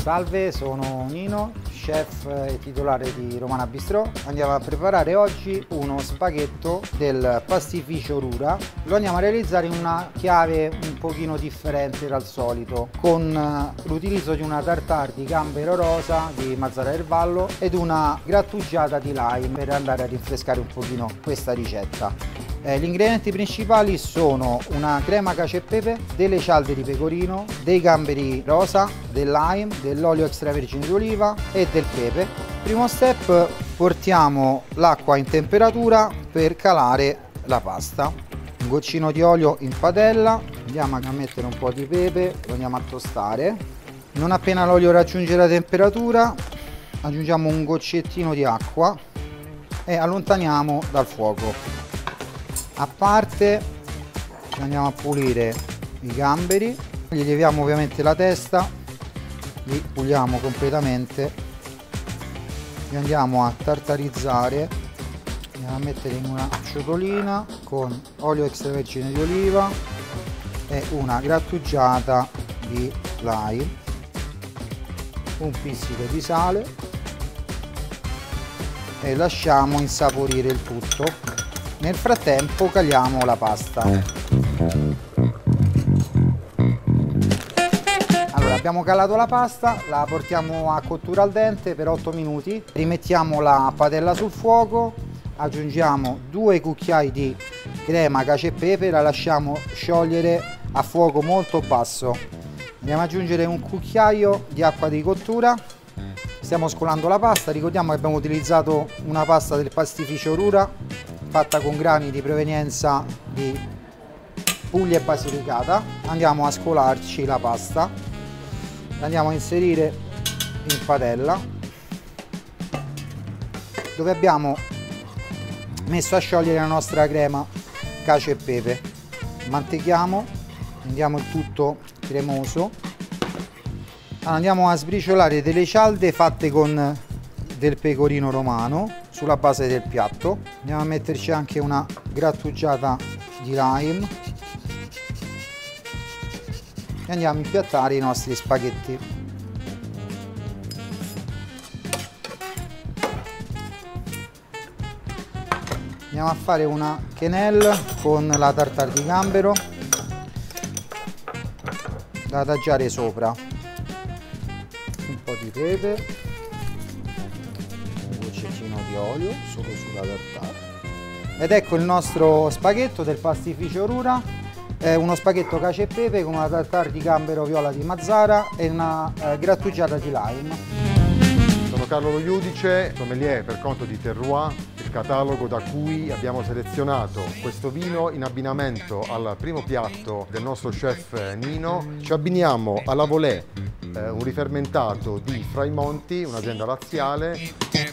Salve, sono Nino, chef e titolare di Romana Bistrò. Andiamo a preparare oggi uno spaghetto del pastificio Rura. Lo andiamo a realizzare in una chiave un pochino differente dal solito, con l'utilizzo di una tartare di gambero rosa di Mazzara del Vallo ed una grattugiata di lime per andare a rinfrescare un pochino questa ricetta. Gli ingredienti principali sono una crema cacio e pepe, delle cialde di pecorino, dei gamberi rosa, del lime, dell'olio extravergine di oliva e del pepe. Primo step, portiamo l'acqua in temperatura per calare la pasta. Un goccino di olio in padella, andiamo a mettere un po' di pepe, lo andiamo a tostare. Non appena l'olio raggiunge la temperatura, aggiungiamo un goccettino di acqua e allontaniamo dal fuoco. A parte andiamo a pulire i gamberi, gli leviamo ovviamente la testa, li puliamo completamente, li andiamo a tartarizzare, andiamo a mettere in una ciotolina con olio extravergine di oliva e una grattugiata di lime, un pizzico di sale e lasciamo insaporire il tutto. Nel frattempo caliamo la pasta. Allora, abbiamo calato la pasta, la portiamo a cottura al dente per 8 minuti. Rimettiamo la padella sul fuoco, aggiungiamo 2 cucchiai di crema cacio e pepe, la lasciamo sciogliere a fuoco molto basso. Andiamo ad aggiungere un cucchiaio di acqua di cottura. Stiamo scolando la pasta, ricordiamo che abbiamo utilizzato una pasta del pastificio Rura fatta con grani di provenienza di Puglia e Basilicata. Andiamo a scolarci la pasta, la andiamo a inserire in padella dove abbiamo messo a sciogliere la nostra crema cacio e pepe. Mantechiamo, rendiamo il tutto cremoso. Andiamo a sbriciolare delle cialde fatte con del pecorino romano sulla base del piatto. Andiamo a metterci anche una grattugiata di lime e andiamo a impiattare i nostri spaghetti. Andiamo a fare una quenelle con la tartare di gambero da adagiare sopra, un po' di pepe, di olio solo sulla tartare ed ecco il nostro spaghetto del pastificio Rura. È uno spaghetto cacio e pepe con una tartare di gambero viola di Mazzara e una grattugiata di lime. Sono Carlo Lo Iudice, sommelier per conto di Terroir, il catalogo da cui abbiamo selezionato questo vino in abbinamento al primo piatto del nostro chef Nino. Ci abbiniamo alla volée un rifermentato di Fraimonti, un'azienda laziale.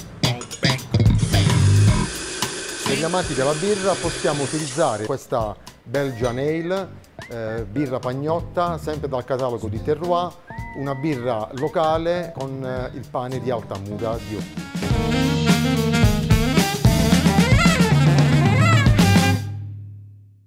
Per gli amanti della birra possiamo utilizzare questa Belgian Ale, birra pagnotta, sempre dal catalogo di Terroir, una birra locale con il pane di Altamura di Ottù.